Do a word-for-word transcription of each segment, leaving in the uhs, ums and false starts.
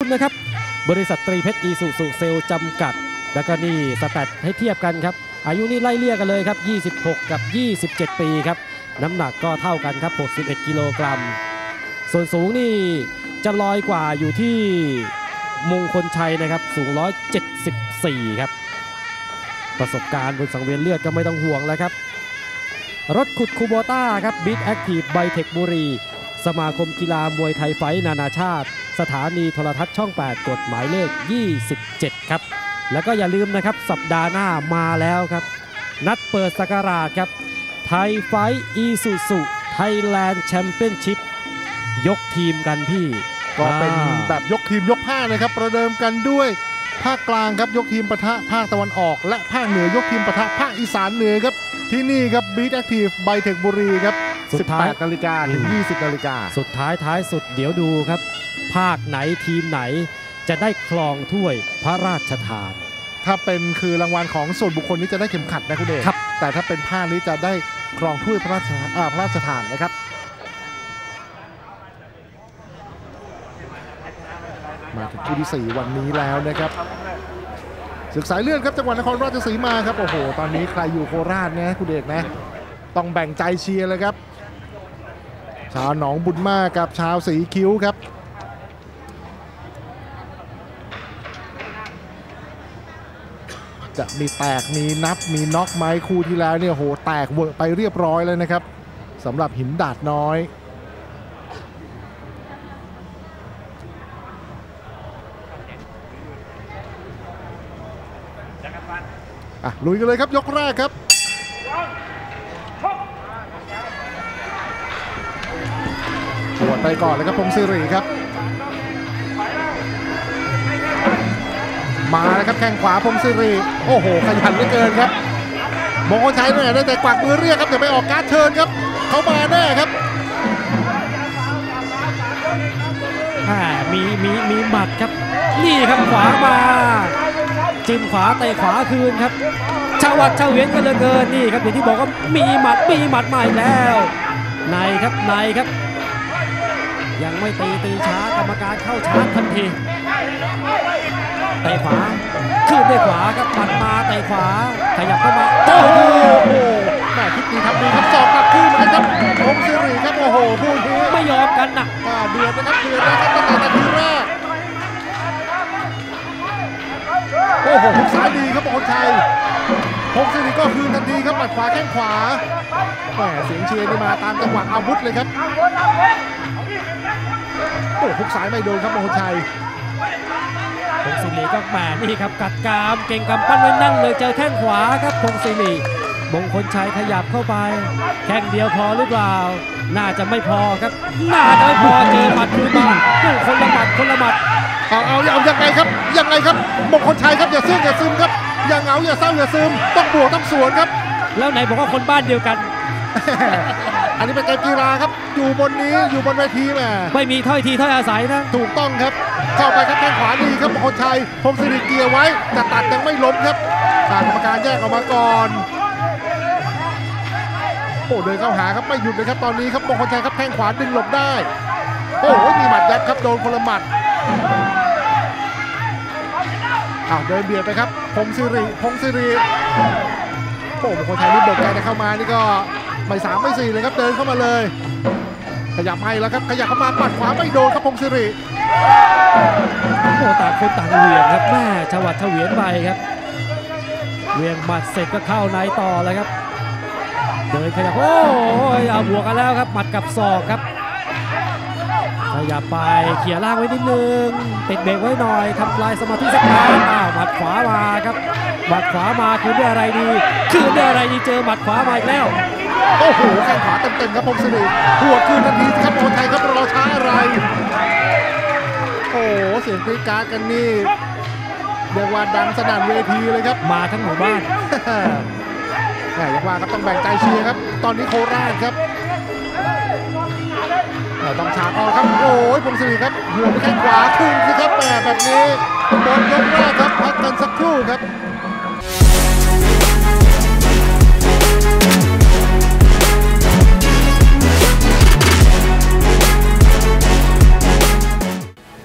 นะครับบริษัทตรีเพชรอีซูซูเซลจำกัดแล้วก็นี่สแตทให้เทียบกันครับอายุนี่ไล่เลี่ยกันเลยครับยี่สิบหกกับยี่สิบเจ็ดปีครับน้ำหนักก็เท่ากันครับหกสิบเอ็ดกิโลกรัมส่วนสูงนี่จะลอยกว่าอยู่ที่มงคลชัยนะครับสูงหนึ่งร้อยเจ็ดสิบสี่ครับประสบการณ์บนสังเวียนเลือดก็ไม่ต้องห่วงแล้วครับรถขุดคูโบต้าครับบิ๊กแอคทีฟไบเทคบุรีสมาคมกีฬามวยไทยไฟท์นานาชาติสถานีโทรทัศน์ช่องแปดกฎหมายเลขยี่สิบเจ็ดครับแล้วก็อย่าลืมนะครับสัปดาห์หน้ามาแล้วครับนัดเปิดศักราชครับไทยไฟท์อีซูซูไทยแลนด์แชมเปี้ยนชิพยกทีมกันพี่ก็เป็นแบบยกทีมยกภาคนะครับประเดิมกันด้วยภาคกลางครับยกทีมปะทะภาคตะวันออกและภาคเหนือยกทีมปะทะภาคอีสานเหนือครับที่นี่ครับบิ๊กแอคทีฟไบเทคบุรีครับสิบแปดนาฬิกาถึงยี่สิบนาฬิกาสุดท้ายท้ายสุดเดี๋ยวดูครับภาคไหนทีมไหนจะได้ครองถ้วยพระราชทานถ้าเป็นคือรางวัลของส่วนบุคคลนี้จะได้เข็มขัดนะคุณเดชครับแต่ถ้าเป็นภาคนี้จะได้ครองถ้วยพระราชอ่าพระราชทานนะครับมาถึงคู่ที่สี่วันนี้แล้วนะครับศึกสายเลือดครับจังหวัดนครราชสีมาครับโอ้โหตอนนี้ใครอยู่โคราชเนี่ยคุณเดชนะต้องแบ่งใจเชียร์เลยครับชาวหนองบุญมากกับชาวสีคิ้วครับจะมีแตกมีนับมีน็อกไหมคู่ที่แล้วเนี่ยโหแตกเวอร์ไปเรียบร้อยเลยนะครับสำหรับหินดาดน้อยอ่ะลุยกันเลยครับยกแรกครับปวดไปก่อนเลยครับพงศิริครับมาแล้วครับแข้งขวาพงศิริโอ้โหขยันเหลือเกินครับมงคลชัยเนี่ยได้แต่กวักมือเรียกครับแต่ไปออกการ์ดเชิญครับเขามาแน่ครับมีมีมีหมัดครับนี่ครับขวามาจิ้มขวาเตะขวาคืนครับชาวัดชาเวียนกันเหลือเกินนี่ครับอย่างที่บอกว่ามีหมัดมีหมัดใหม่แล้วในครับในครับยังไม่ตีตีช้ากรรมการเข้าชาร์จทันทีเตะขวาขึ้นด้วยขวาครับหมัดมาเตะขวาขยับเข้ามาโอ้โหแม่คิดดีทำดีครับสอกกลับคืนนะครับพงศิริครับโอ้โหคู่นี้ไม่ยอมกันนะเดือดนะครับเดือดนะครับตั้งแต่นาทีแรกโอ้โหหุกซ้ายดีครับมงคลชัยพงศิริก็คืนทันทีครับหมัดขวาแข้งขวาแหมเสียงเชียร์นี่มาตามจังหวะอาวุธเลยครับโอ้หุกซ้ายไม่โดนครับมงคลชัยพงศิริก็แหมนี่ครับกัดกรามเก่งกำปั้นไว้นั่นเลยเจอแข้งขวาครับพงศิริมงคลชัยขยับเข้าไปแข้งเดียวพอหรือเปล่าน่าจะไม่พอครับน่าจะไม่พอเจอหมัดคืนมาคนละหมัดคนละหมัดเอาเอาเอายังไงครับยังไงครับมงคลชัยครับอย่าซึมอย่าซึมครับอย่าเหงาอย่าเศร้าอย่าซึมต้องบวกต้องสวนครับแล้วไหนบอกว่าคนบ้านเดียวกันอันนี้เป็นเกมกีฬาครับอยู่บนนี้อยู่บนเวทีแหมไม่มีถ้อยทีถ้อยอาศัยนะถูกต้องครับเข้าไปครับแข้งขวาดีครับมงคลชัยพงศิริเกียร์ไว้แต่ตัดยังไม่ล้มครับทางกรรมการแยกออกมาก่อนโอ้เดินเข้าหาครับไม่หยุดเลยครับตอนนี้ครับมงคลชัยครับแข้งขวาดึงหลบได้โอ้มีหมัดยัดครับโดนคนละหมัดอ้าวเดินเบียดไปครับพงศิริพงศิริโอ้มงคลชัยนี่บกแกจะเข้ามานี่ก็ไม่สามไม่สี่เลยครับเดินเข้ามาเลยขยับให้แล้วครับขยับเข้ามาปัดขวาไม่โดนครับพงศิริโอ้ต่างคนต่างเหวี่ยงครับแม่ชวัดเฉวียนไปครับเหวี่ยงหมัดเสร็จก็เข้าในต่อเลยครับเดินขยับโอ้ยเอาบวกกันแล้วครับหมัดกับศอกครับขยับไปเขี่ยล่างไว้นิดนึงติดเบรกไว้หน่อยทำลายสมาธิสักครั้งอ้าวหมัดขวามาครับหมัดขวามาคืนด้วยอะไรดีคืนด้วยอะไรดีเจอหมัดขวามาอีกแล้วโอ้โหแข้งขวาเต็มๆครับพงศิริหัวคืนทันทีครับคนไทยครับรอช้าอะไรโอ้โหเสียงกรี๊ดกราดกันนี่เรียกว่าดังสนั่นเวทีเลยครับมาทั้งหมู่บ้านแหมยังว่าครับต้องแบ่งใจเชียร์ครับตอนนี้โคราชครับต้องฉากออกครับโอ้ยพงศิริครับหัวไปแข้งขวาคืนสิครับแหมแบบนี้บนยกแรกครับพักกันสักครู่ครับ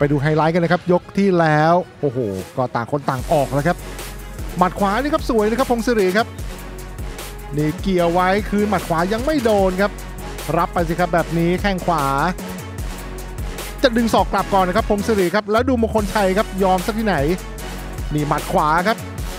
ไปดูไฮไลท์กันนะครับยกที่แล้วโอ้โหก็ต่างคนต่างออกแล้วครับหมัดขวานี่ครับสวยนะครับพงศิริครับนี่เกี่ยวไว้คืนหมัดขวายังไม่โดนครับรับไปสิครับแบบนี้แข้งขวาจะดึงศอกกลับก่อนนะครับพงศิริครับแล้วดูมงคลชัยครับยอมสักที่ไหนนี่หมัดขวาครับ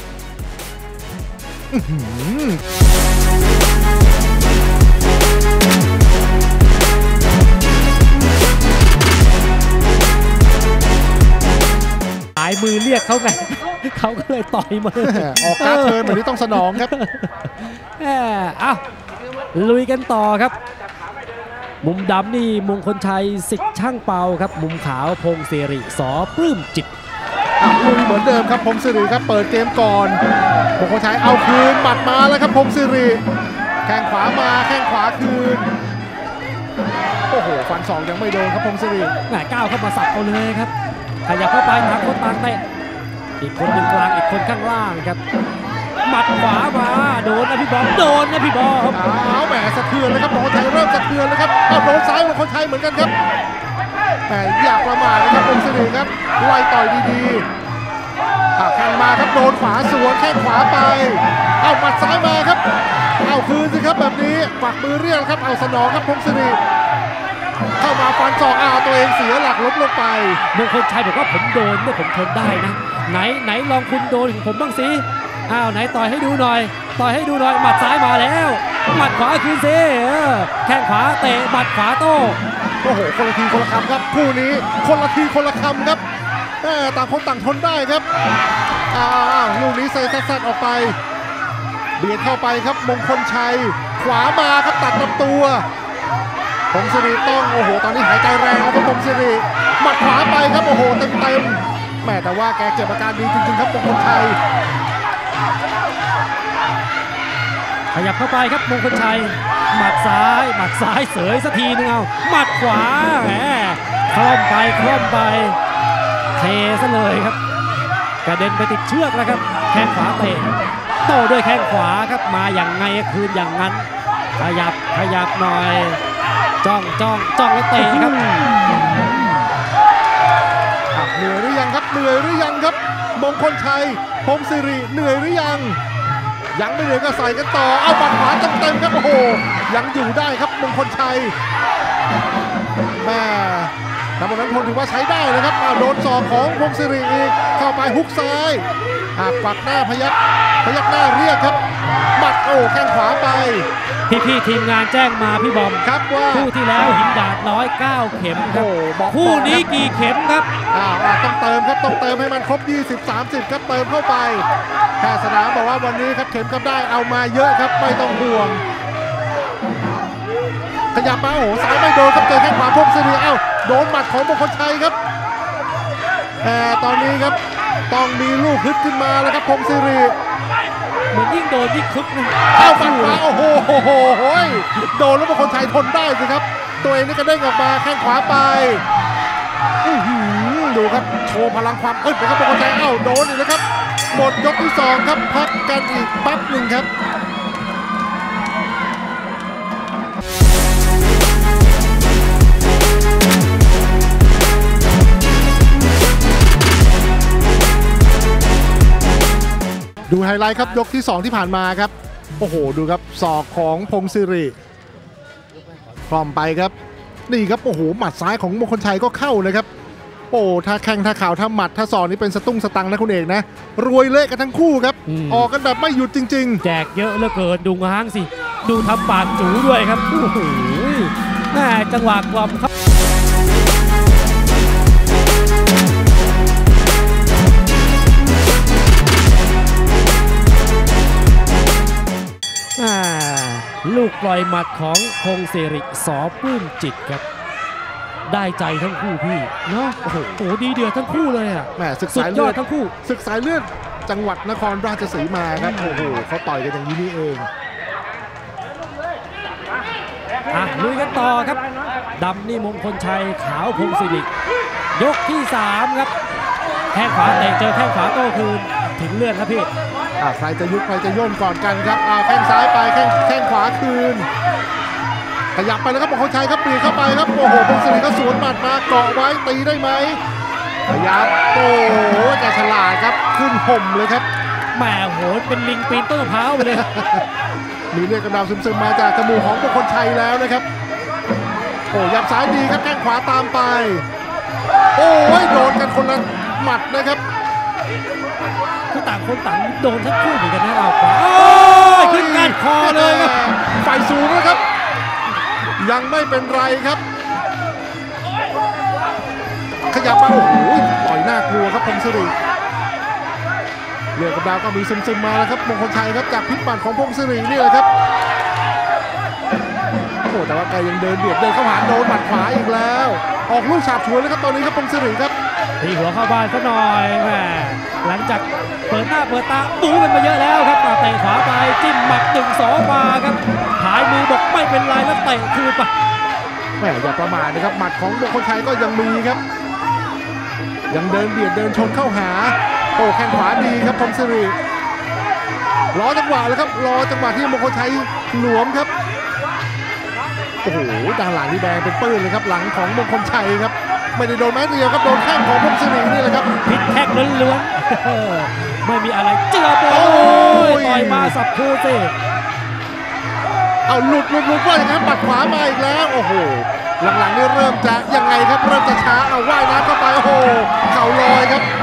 หายมือเรียกเขาไง เขาก็เลยต่อยมือออกการเทิร์นแบบนี้ต้องสนองครับอ้าวลุยกันต่อครับมุมดำนี่มงคลชัยสิทธิ์ช่างเปาครับมุมขาวพงศิริสอปลื้มจิตลุยเหมือนเดิมครับพงศิริครับเปิดเกมก่อนมงคลชัยเอาคืนหมัดมาแล้วครับพงศิริแข้งขวามาแข้งขวาคืนโอ้โหฟันสองยังไม่โดนครับพงศิริแหมก้าวเข้ามาสับเอาเลยครับขยับเข้าไปทางคนต่างเตะอีกคนหนึ่งกลางอีกคนข้างล่างครับหมัดขวามาโดนนะพี่บอมโดนนะพี่บอมอ้าวแหมสะเทือนเลยครับมงคลชัยเริ่มสะเทือนแล้วครับเอาโดนซ้ายมงคลชัยเหมือนกันครับแต่อยากประมาทนะครับพงศิริครับไล่ต่อยดีๆแข้งมาครับโดนขวาสวนแข้งขวาไปเอาหมัดซ้ายมาครับเอาคืนสิครับแบบนี้ฝักมือเรียกครับเอาสนองครับพงศิริเข้ามาฟันศอกอ้าวตัวเองเสียหลักล้มลงไปมงคลชัยบอกว่าผมโดนเนี่ยผมทนได้นะไหนไหนลองคุณโดนของผมบ้างสิอ้าวไหนต่อยให้ดูหน่อยต่อยให้ดูหน่อยหมัดซ้ายมาแล้วหมัดขวาคืนซิแข้งขวาเตะหมัดขวาโต้โอ้โหคนละทีคนละคำครับคู่นี้คนละทีคนละคำครับต่างคนต่างทนได้ครับอ้าวลูกนี้เซซัดออกไปเบียดเข้าไปครับมงคลชัยขวามาครับตัดลำตัวพงศิริต้องโอ้โหตอนนี้หายใจแรงแล้วครับพงศิริหมัดขวาไปครับโอ้โหเต็มเต็มแม่แต่ว่าแกเก็บอาการดีจริงๆครับมงคลชัยขยับเข้าไปครับมงคลชัยหมัดซ้ายหมัดซ้ายเสยสักทีนึงเอาหมัดขวาแหมคล่อมไปคล่อมไปเทซะเลยครับกระเด็นไปติดเชือกแล้วครับแข้งขวาเตะโต้ด้วยแข้งขวาครับมาอย่างไงคืนอย่างนั้นขยับขยับหน่อยจ้องจ้องจ้องแล้วเตะครับเหนื่อยหรือยังครับเหนื่อยหรือยังครับมงคลชัยพงศิริเหนื่อยหรือยังยังไม่เหนื่อยก็ใส่กันต่อเอาบัดขวาเต็มๆครับโอ้โหยังอยู่ได้ครับมงคลชัยแม่แต่วันนั้นพลถือว่าใช้ได้เลยครับโดนศอกของพงศิริอีกเข้าไปฮุกซ้ายหักปักหน้าพยักพยักหน้าเรียกครับหมัดโอ้แข้งขวาไปพี่ๆทีมงานแจ้งมาพี่บอมครับว่าคู่ที่แล้วหินดาดร้อยเก้าเข็มครับคู่นี้กี่เข็มครับอ้าวต้องเติมครับต้องเติมให้มันครบยี่สิบ สามสิบครับเติมเข้าไปแพทย์สนามบอกว่าวันนี้ครับเข็มครับได้เอามาเยอะครับไม่ต้องห่วงขยับมาโอ้โหซ้ายไม่โดนครับเจอแข้งขวาพงศิริเอ้าโดนหมัดของมงคลชัยครับแต่ตอนนี้ครับต้องมีลูกฮึดขึ้นมาแล้วครับพงศิริเหมือนยิ่งโดนยิ่งคึกนะเข้าฝันขวาโอ้โหโดนแล้วมงคลชัยทนได้สิครับตัวเองนี่กระเด้งออกมาแข้งขวาไปดูครับโชว์พลังความอึดนะครับมงคลชัยเอ้าโดนอีกนะครับหมดยกที่สองครับพักกันอีกแป๊บหนึ่งครับดูไฮไลท์ครับยกที่สองที่ผ่านมาครับโอ้โหดูครับศอกของพงศิริคล่อมไปครับนี่ครับโอ้โหหมัดซ้ายของมงคลชัยก็เข้านะครับโอ้ถ้าแข้งถ้าข่าวถ้าหมัดถ้าศอกนี่เป็นสตุ้งสตังนะคุณเอกนะรวยเละกันทั้งคู่ครับออกกันแบบไม่หยุดจริงๆแจกเยอะเหลือเกินดูง้างสิดูทำปากจูด้วยครับโอ้โหแม่จังหวะกล่อมครับลูกปล่อยหมัดของพงศิริสอปลื้มจิตครับได้ใจทั้งคู่พี่เนาะโอ้โหดีเดือดทั้งคู่เลยอ่ะแหมศึกสายเลือดทั้งคู่ศึกสายเลือดจังหวัดนครราชสีมาครับโอ้โหเขาต่อยกันอย่างนี้นี่เองอ่ะลุยกันต่อครับดำนี่มงคลชัยขาวพงศิริยกที่สามครับแข้งขวาเตะเจอแข้งขวาโต้คืนถึงเลือดครับพี่ใครจะยุบใครจะย่นก่อนกันครับแข้งซ้ายไปแข้งแข้งขวาคืนขยับไปแล้วครับมงคลชัยครับปีเข้าไปครับโอ้โหพงศิริก็สวนหมัดมาเกาะไว้ตีได้ไหมพยายามโอ้โหแกฉลาดครับขึ้นห่มเลยครับแหมโหเป็นลิงปีนต้นมะพร้าวไปเลยมีเลือดกำเดาซึมๆมาจากจมูกของมงคลชัยแล้วนะครับโอ้ยับซ้ายดีครับแข้งขวาตามไปโอ้ยโดนกันคนละหมัดนะครับคือต่างคนต่างโดนทั้งคู่เหมือนกันนะเอาขวาขึ้นก้านคอเลยครับไฟสูงนะครับยังไม่เป็นไรครับขยับมาโอ้โหต่อยหน้ากลัวครับพงศิริเลือดกำเดาก็มีซึมๆมาแล้วครับมงคลชัยครับจากพิษบัตรของพงศิรินี่แหละครับโอ้แต่ว่าแกยังเดินเบียดเดินเข้าหาโดนหมัดขวาอีกแล้วออกลูกฉาบฉวยแล้วครับตอนนี้ครับพงศิริครับตีหัวเข้าบ้านซะหน่อยแหมหลังจากเปิดหน้าเปิดตาบู๊กันมาเยอะแล้วครับมาเตะขวาไปจิ้มหมัดหนึ่งสองมาครับหายมือบอกไม่เป็นไรแล้วเตะคืนไปแหมอย่าประมาทนะครับหมัดของมงคลชัยก็ยังมีครับยังเดินเบียดเดินชนเข้าหาโอ้แข้งขวาดีครับพงศิริรอจังหวะเลยครับรอจังหวะที่มงคลชัยหลวมครับโอ้โหด้านหลังนี่แดงเป็นปื้นเลยครับหลังของมงคลชัยครับไม่ได้โดนแม้เดียวครับโดนแข้งของพงศิรินี่แหละครับพิษแท็กล้วนๆไม่มีอะไรเจือโป้ยต่อยมาสับคู่สิเอาหลุดหลุดหลุดว่าอย่างนั้นปัดขวามาอีกแล้วโอ้โหหลังๆนี่เริ่มจะยังไงครับเริ่มจะช้าเอาว่ายน้ำเข้าไปโอ้โหเข่าลอยครับ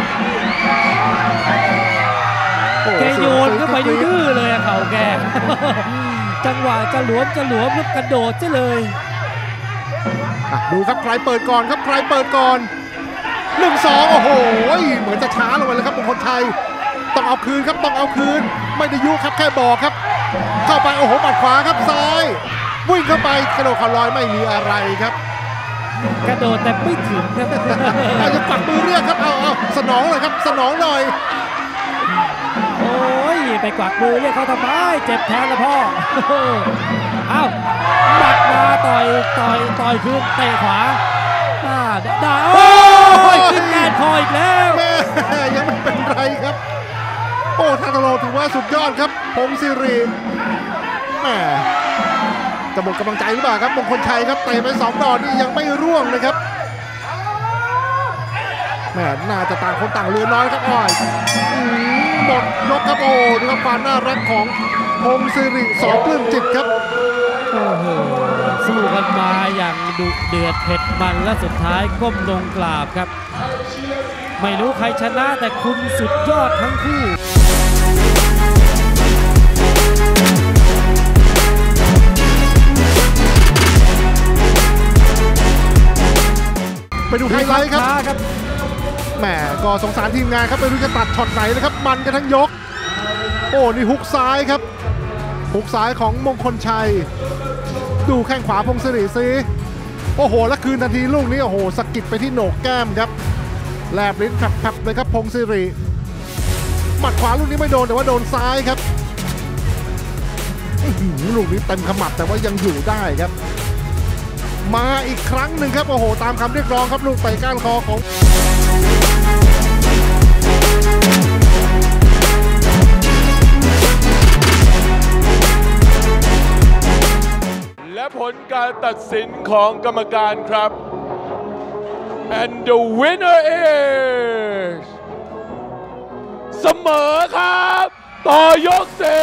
แกโยนก็ไปดื้อเลยเข่าแกจังหวะจะหลวมจะหลวมแล้วกระโดดซะเลยดูครับใครเปิดก่อนครับใครเปิดก่อนหนึ่งสองโอ้โหเหมือนจะช้าลงไปเลยครับมงคลชัยต้องเอาคืนครับต้องเอาคืนไม่ได้ยุครับแค่บอกครับเข้าไปโอ้โหหมัดขวาครับซ้ายวิ่งเข้าไปกระโดดเข่าลอยไม่มีอะไรครับกระโดดแต่ไม่ถึงครับอาจจะปักมือเรียกครับเอาเอาสนองเลยครับสนองหน่อยโอ้ยไปกวักมือเรียกเขาทำไมเจ็บแทนละพ่อเอ้าหมัดมาต่อยต่อยต่อยคืนเตะขวาด่าโอ้ยขึ้นแกนคออีกแล้วยังไม่เป็นไรครับโอ้ทาโตโร่ถือว่าสุดยอดครับพงศิริแหมจะหมดกำลังใจหรือเปล่าครับมงคลชัยครับเตะไปสองดอกนี่ยังไม่ร่วงนะครับแหมน่าจะต่างคนต่างเรือน้อยครับอ้อยหมดยกครับโอ้ดูครับความน่ารักของพงศิริสอปลื้มจิตครับโอ้โหสู้กันมาอย่างดุเดือดเผ็ดมันและสุดท้ายก้มลงกราบครับไม่รู้ใครชนะแต่คุณสุดยอดทั้งคู่ไปดูไฮไลท์ครับแหมก็สงสารทีมงานครับไม่รู้จะตัดช็อตไหนนะครับมันกันทั้งยกโอ้นี่ฮุกซ้ายครับฮุกซ้ายของมงคลชัยดูแข้งขวาพงศิริซิโอ้โหแล้วคืนทันทีลูกนี้โอ้โหสะกิดไปที่โหนกแก้มครับแลบลิ้นแผลบๆเลยครับพงศิริหมัดขวาลูกนี้ไม่โดนแต่ว่าโดนซ้ายครับลูกนี้เต็มขมับแต่ว่ายังอยู่ได้ครับมาอีกครั้งหนึ่งครับโอ้โหตามคำเรียกร้องครับลูกเตะก้านคอของและผลการตัดสินของกรรมการครับ and the winner is เสมอครับต่อยกสี่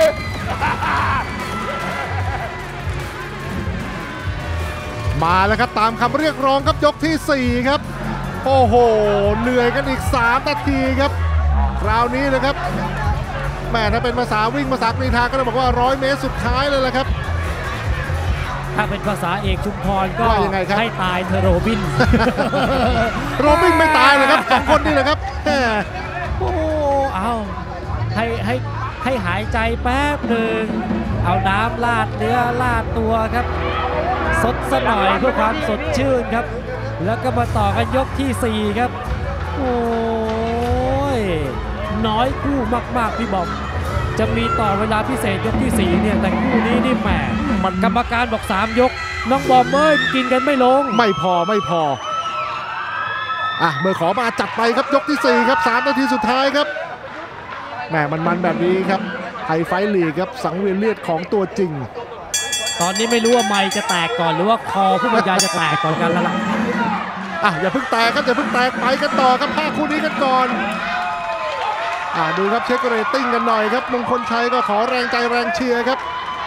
มาแล้วครับตามคำเรียกร้องครับยกที่สี่ครับโอ้โหเหนื่อยกันอีกสามนาทีครับคราวนี้เลยครับแม่ถ้าเป็นภาษาวิ่งภาษากรีฑาก็จะบอกว่าร้อยเมตรสุดท้ายเลยแหละครับถ้าเป็นภาษาเอกชุมพรก็ให้ตายเธอโรบินโรบินไม่ตายเลยครับสองคนนี่เลยครับโอ้เอาให้ให้ให้หายใจแป๊บหนึ่งเอาน้ำลาดเนื้อลาดตัวครับสดซะหน่อยเพื่อความสดชื่นครับแล้วก็มาต่อกันยกที่สี่ครับโอ้ยน้อยคู่มากๆพี่บอมจะมีต่อเวลาพิเศษยกที่สี่เนี่ยแต่คู่นี้นี่แหมมันกรรมการบอกสามยกน้องบอมเอ้ยกินกันไม่ลงไม่พอไม่พออ่ะเมื่อขอมาจัดไปครับยกที่สี่ครับสามนาทีสุดท้ายครับแหมมันมันแบบนี้ครับไทยไฟท์ลีกครับสังเวียนเลือดของตัวจริงตอนนี้ไม่รู้ว่าไมค์จะแตกก่อนหรือว่าคอผู้บรรยายจะแตกก่อนกันแล้วล่ะอ่ะอย่าเพิ่งแตกครับอย่าเพิ่งแตกไปกันต่อครับภาคคู่นี้กันก่อนอ่ะดูครับเช็คเรตติ้งกันหน่อยครับมงคลชัยก็ขอแรงใจแรงเชียร์ครับ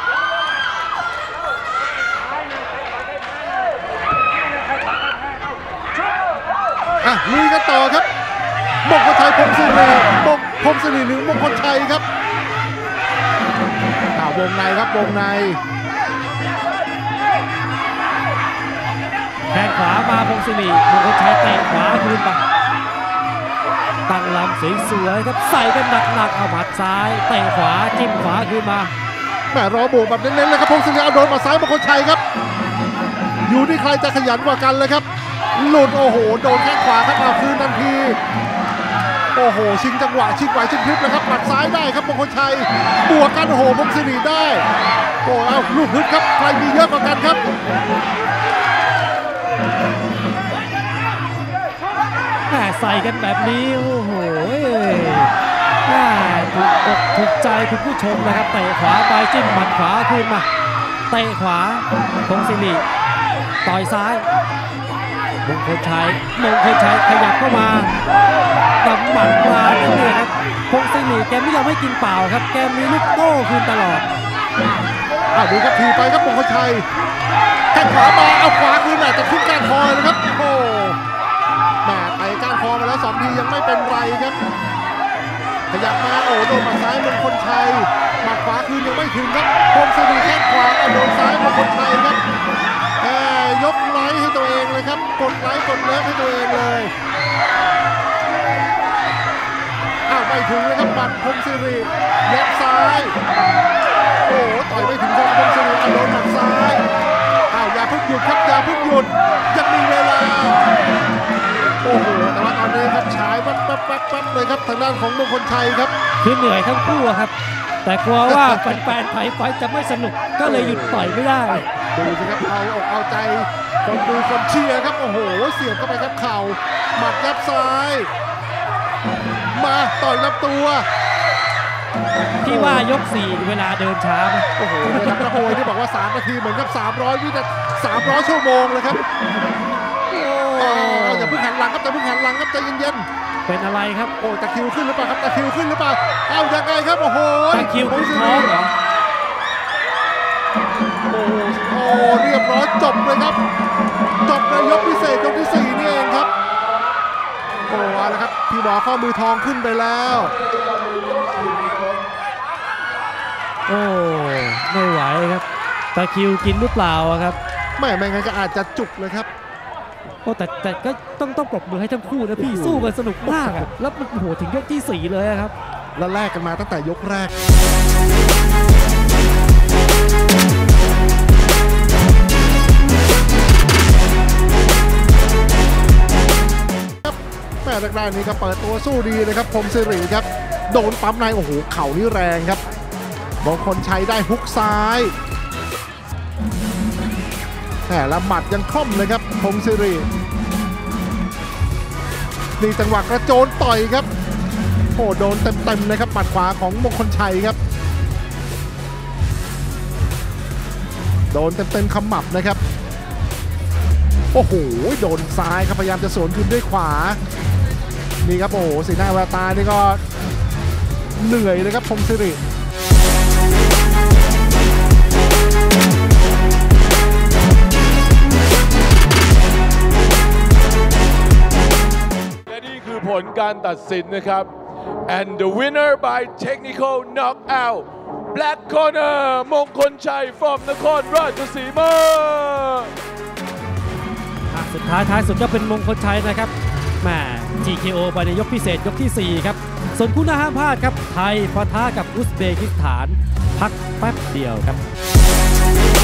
อ่ะลุยกันต่อครับมงคลชัยพงศิริมงพงศิริหรือมงคลชัยครับอ่ะวงในครับวงในแข้งขวามาพงศิริมงคลชัยเตะขวาคืนไปตั้งลำสวยๆครับใส่กันหนักๆเอาหมัดซ้ายเตะขวาจิ้มขวาคืนมาแหมรอบวกแบบเน้นๆเลยครับพงศิริเอาโดนหมัดซ้ายมงคลชัยครับอยู่ที่ใครจะขยันกว่ากันเลยครับหลุดโอ้โหโดนแข้งขวาครับเอาคืนทันทีโอ้โหชิงจังหวะชิงไหวชิงพลิบเลยครับหมัดซ้ายได้ครับมงคลชัยบวกกันโอ้โหพงศิริได้โอ้เอาลูกฮึดครับใครมีเยอะกว่ากันครับแหมใส่กันแบบนี้โอ้โหแหมถูกอกถูกใจคุณผู้ชมนะครับเตะขวาไปจิ้มหมัดขวาคืนมาเตะขวาพงศิริต่อยซ้ายมงคลชัยมงคลชัยขยับเข้ามากำหมัดมาเนี่ยครับพงศิริแกไม่ยอมให้กินเปล่าครับแกมีลูกโต้คืนตลอดอ่ะดูครับทีไปครับมงคลชัยแข้งขวามาเอาขวาคืนแหมจะขึ้นก้านคอเลยครับโอ้แหมไปก้านคอมาแล้วสองทียังไม่เป็นไรครับขยับมาโอ้โดนหมัดซ้ายมงคลชัยหมัดขวาคืนยังไม่ถึงครับพงศิริแข้งขวาเอาโดนซ้ายมงคลชัยครับแหมยกไลค์ให้ตัวเองเลยครับกดไลค์กดเลิฟให้ตัวเองเลยอ้าวไม่ถึงเลยครับหมัดพงศิริยัดซ้ายโอ้ต่อยไม่ถึงครับพงศิริเอาโดนหมัดซ้ายอ้าวอย่าเพิ่งหยุดครับอย่าเพิ่งหยุดยังมีเวลาโอ้โหแต่ว่าตอนนี้ครับฉายปั๊บปั๊บปั๊บปั๊บเลยครับทางด้านของมงคลชัยครับคือเหนื่อยทั้งคู่ครับแต่กลัวว่าแฟนๆไทยไฟจะไม่สนุกก็เลยหยุดต่อยไม่ได้ดูสิครับเอาอกเอาใจคนดูคนเชียร์ครับโอ้โหเสียบเข้าไปครับเข่าหมัดยับซ้ายมาต่อยลำตัวที่ว่ายกสี่เวลาเดินช้าไหมโอ้โหนะครับนักมวยที่บอกว่าสามนาทีเหมือนกับสามร้อยวินาทีสามร้อยชั่วโมงเลยครับโอ้อย่าเพิ่งหันหลังครับอย่าเพิ่งหันหลังครับใจเย็นๆเป็นอะไรครับโอ้ตะคิวขึ้นหรือเปล่าครับตะคิวขึ้นหรือเปล่าเอ้ายังไงครับโอ้โหตะคิวขึ้นท้องเหรอโอ้โหเรียบร้อยจบเลยครับจบในยกพิเศษยกที่สี่นี่เองครับโอ้เอาละครับพี่หมอข้อมือทองขึ้นไปแล้วโอ้ไม่ไหวครับตะคิวกินหรือเปล่าครับไม่ไม่งั้นก็อาจจะจุกเลยครับโอ้แต่แต่ก็ต้องต้องปรบมือให้ทั้งคู่นะพี่สู้กันสนุกมากอ่ะแล้วมันโหถึงยกที่สี่เลยครับแล้วแลกกันมาตั้งแต่ยกแรกแม่แรกๆนี้ก็เปิดตัวสู้ดีเลยครับพงศิริครับโดนปั๊มในโอ้โหเข่านี่แรงครับมงคลชัยได้ฮุกซ้ายแต่ละหมัดยังคล่อมเลยครับพงศิรินี่จังหวะกระโจนต่อยครับโอ้โดนเต็มๆนะครับหมัดขวาของมงคลชัยครับโดนเต็มๆขมับนะครับโอ้โหโดนซ้ายครับพยายามจะสวนคืนด้วยขวานี่ครับโอ้โหสีหน้าแววตานี่ก็เหนื่อยเลยครับพงศิริและนี่คือผลการตัดสินนะครับ and the winner by technical knockout black corner มงคลชัย from นครราชสีมาสุดท้ายท้ายสุดก็เป็นมงคลชัยนะครับแหม จี เค โอ ไปในยกพิเศษยกที่สี่ครับส่วนคู่หน้าห้ามพลาดครับไทยปะทะกับอุซเบกิสถานพักแป๊บเดียวครับ